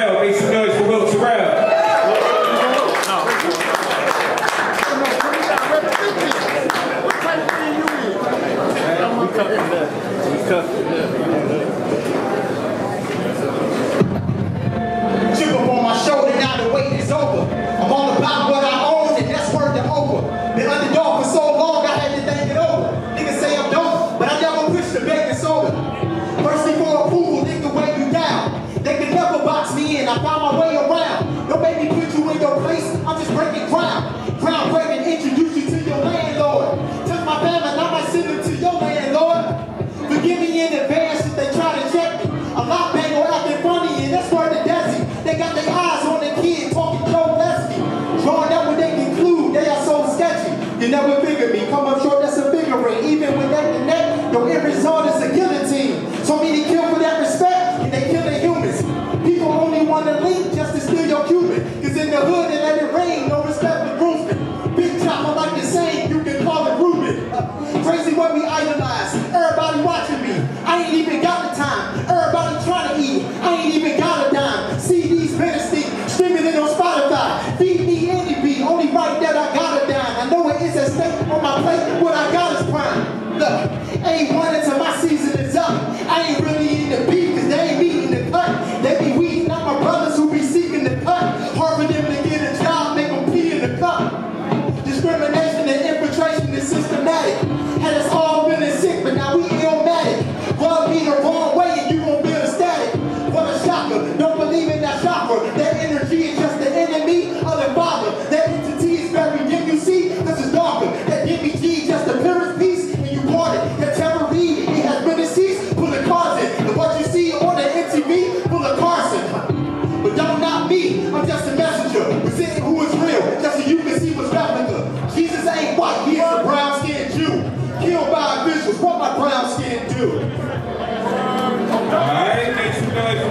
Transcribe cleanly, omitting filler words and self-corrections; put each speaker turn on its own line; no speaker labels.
Make some noise for Will Terrell.
Chip up on my shoulder, now the wait is over. I'm all about what I own, and that's word to over. Been underdog for so long, I had to think it over. Niggas say I'm dope, but I never push the baking soda. First before approval, nigga, weigh you down. They can never box me in, I found my way around. Don't make me put you in your place, I'm just breaking ground. Groundbreaking, introduce you to your landlord. Took my family, now I send them to your landlord. Forgive me in advance if they try to check me. A lot bang or acting funny, and that's where the Desi. They got their eyes on the kid, talking Joe Leslie. Drawing up when they conclude, they are so sketchy. You never figured me, come up short, that's a figurine. Even with neck to neck, your end result is a guillotine. So many kill for that respect, and they kill the humans. People only want to link just to steal your Cuban. Cause in the hood, they let it rain, no respect for groomsmen. Big chopper like the same, you can call it Ruben. Crazy what we idolize, everybody watching me. I ain't even got the time, everybody trying to eat. I ain't even got a dime. CDs, Benedict, streaming it on Spotify. Feed me any beat, only right that I got a dime. I know it is a steak on my plate, what I got is prime. Look, ain't one until my season is up. I ain't really in the beef, cause they ain't meeting the cut. They be weeding out my brothers who be seeking the cut. Hard for them to get a job, make them pee in the cup. Discrimination and infiltration is systematic. Had us all feeling sick, but now we illmatic. Rub me the wrong way and you gon' build a static. What a shocker, don't believe in that chopper. That energy is just the enemy of the father. That entity is very dim, you see, cause it's darker. That give me G, just appearance piece, and you bought it. That terror read, it has been deceased, pull the cards in. And what you see on the MTV, pull a Carson. But don't knock me, I'm just a messenger. Presenting who is real, just so you can see what's replica. Jesus ain't white, he is a brown-skinned Jew. Killed by officials, what my brown skin do?
Alright, make some noise.